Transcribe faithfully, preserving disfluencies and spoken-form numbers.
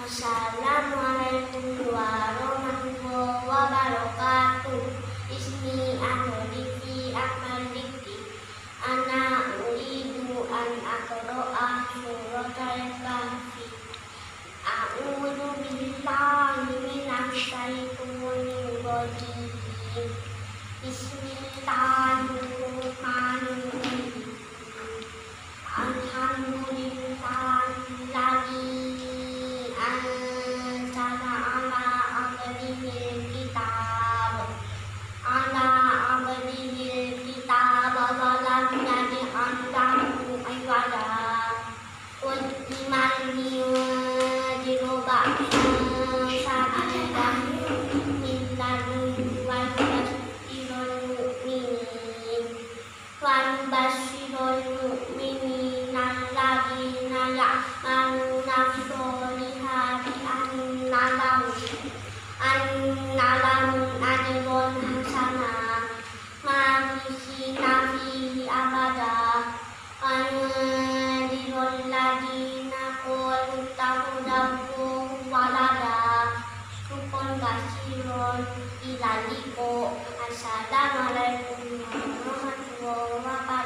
Assalamualaikum warahmatullahi wabarakatuh. Ismi Ahmadiki Ahmadiki. Ana uridu an aqra'a suratal kahfi. A'udzu billahi minasy syaithanir rajim. Bismillahirrahmanirrahim. Alhamdulillahilladzi anzala ala abdihil kitab ala abdihil kitab wa lam yaj'al lahu iwaja qayyiman liyunzira ba'san shadidan min ladunhu wa yubashshirul mu'minin wa yubashshirul mu'minin alladzina ya'maluna sholihati anna lahum anna lahum ajrun hasana ma'isina fihi abada anzirul ladzina qalu ittakhadallahu walada rukun kasirun ilaliko. Assalamualaikum warahmatullahi wabarakatuh.